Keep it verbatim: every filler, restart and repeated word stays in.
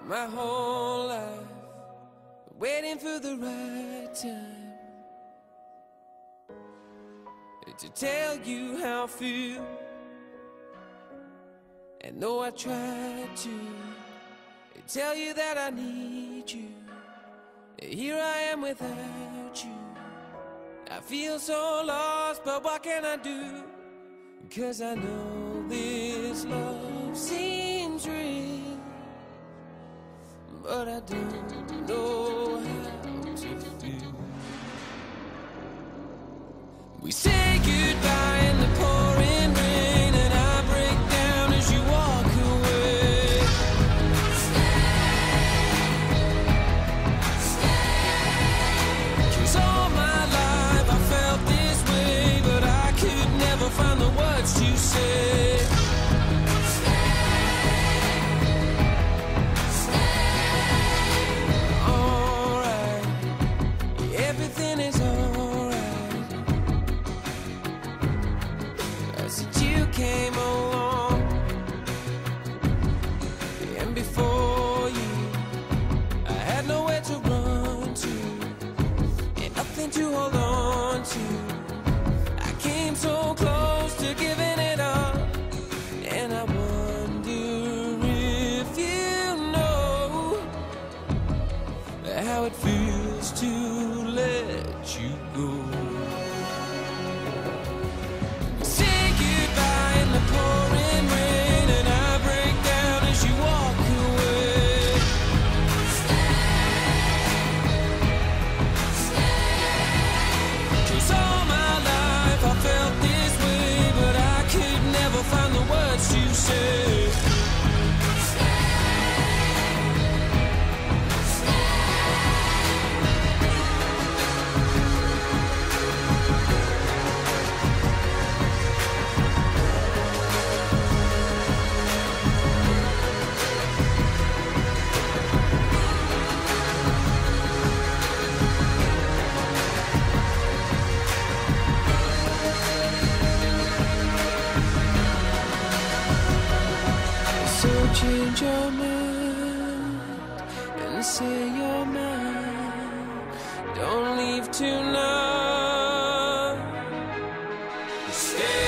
my whole life, waiting for the right time to tell you how I feel. And though I tried to tell you that I need you, here I am without you. I feel so lost, but what can I do? 'Cause I know this love seems real, but I don't know how to feel. We say goodbye in the pouring rain, and I break down as you walk away. Stay, stay. 'Cause all my life I felt this way, but I could never find the words to say. Came along, and before you I had nowhere to run to, and nothing to hold on to. I came so close to giving it up, and I wonder if you know how it feels to let you go. Pouring rain, and I break down as you walk away. Stay, stay. 'Cause all my life I felt this way, but I could never find the words to say. So change your mind and say you're mine. Don't leave tonight. Stay.